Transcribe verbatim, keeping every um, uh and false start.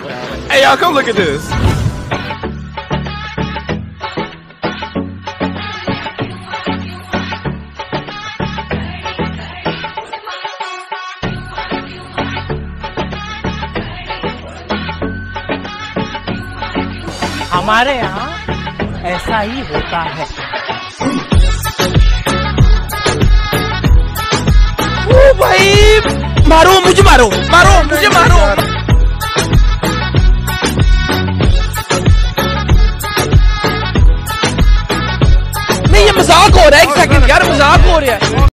Hey y'all, come look at this. हमारे यहाँ ऐसा ही होता है। ओ भाई, मारो मुझे, मारो मारो मुझे, मारो।